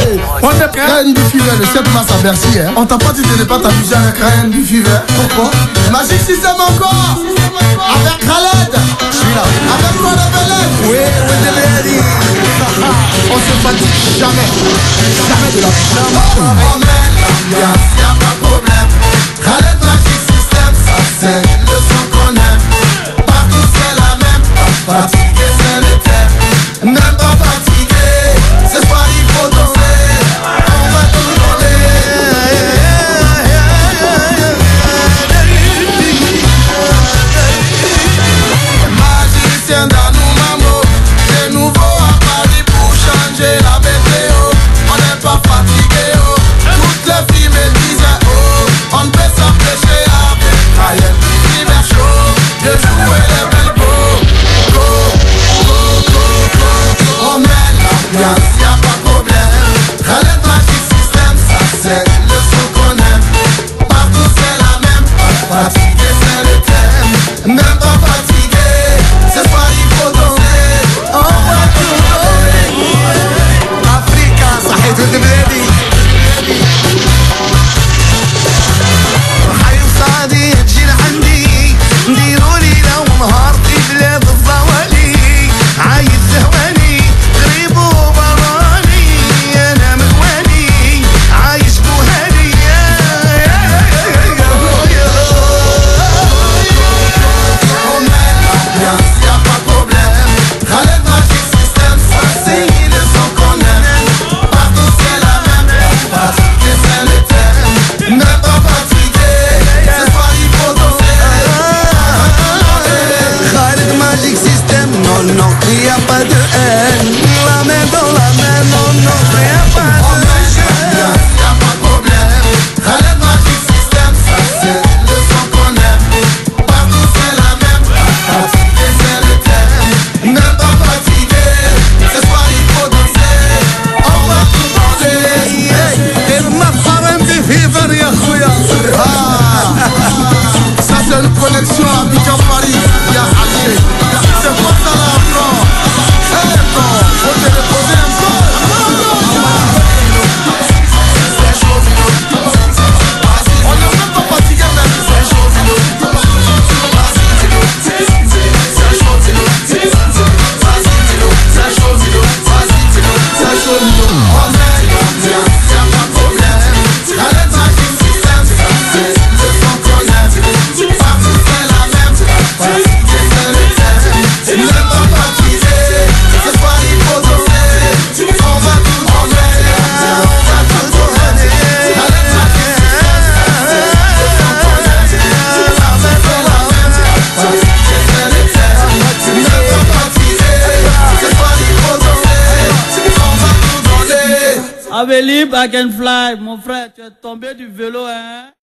On est Ryan du Fever le 7 mars à Bercy. Hein. On t'a pas dit de ne pas t'amuser avec Ryan du Fever. Pourquoi? Magic System encore. Avec Khaled. Je suis là. Avec quoi la Belène? Oui, oui, on se fatigue jamais. Jamais de la On met l'ambiance, y'a pas de problème. Khaled Magic System, ça c'est le son qu'on aime. Partout c'est la même. Pas fatigué c'est le thème. Même pas fatigué, ce soir il faut danser. On va tout donner. Magicien dans nous mambo. C'est nouveau à Paris pour changer la météo. On n'est pas fatigué oh. Toutes les filles me disaient oh. On ne peut s'empêcher avec Ryan Fever Show. Je jouais les belles go. Go, go, go, go, go. On met l'ambiance, y'a pas de problème. Khaled Magic System, ça c'est le son qu'on aime. Partout c'est la même. Pas fatigué c'est le thème. Même pas fatigué, ce soir il faut danser. On va tout donner. Africa, صحيت ولد بلادي. حي وصعدي تجي لعندي. نديرو ليلة ونهار في بلاد الظوالي. عايز زهواني غريب وبراني. أنا مغواني عايش بوهاني. On met l'ambiance, y'a pas de problème. Khaled Magic System, ça c'est le son qu'on aime. Partout c'est la même. Fatigué c'est le thème. Même pas fatigué, ce soir il faut danser. Khaled Magic System, non non, y'a pas de haine. La main dans la main, non non, y'a pas de haine. Y'a pas de problème. Khaled Magic System, ça c'est le son qu'on aime. Partout c'est la même. Fatigué c'est le thème. Même pas fatigué, ce soir il faut danser. On va tout danser. Ryan du Fever ya خويا. Ça c'est une connexion à Abidjan Paris. Y'a Alger. C'est pas ça là encore. Hey non, faut te reposer un peu. On n'est même pas fatigué même. On met l'ambiance, y'a pas de problème. Khaled Magic System, ça c'est le son qu'on aime. Partout c'est la même. Fatigué c'est le thème. Même pas fatigué, ce soir il faut danser. On va tout donner. On va tout donner. Khaled Magic System, ça c'est le son qu'on aime. Partout c'est la même. Fatigué c'est le thème. Même pas fatigué, ce soir il faut danser. On va tout donner. Abelib, I can fly. Mon frère, tu es tombé du vélo, hein?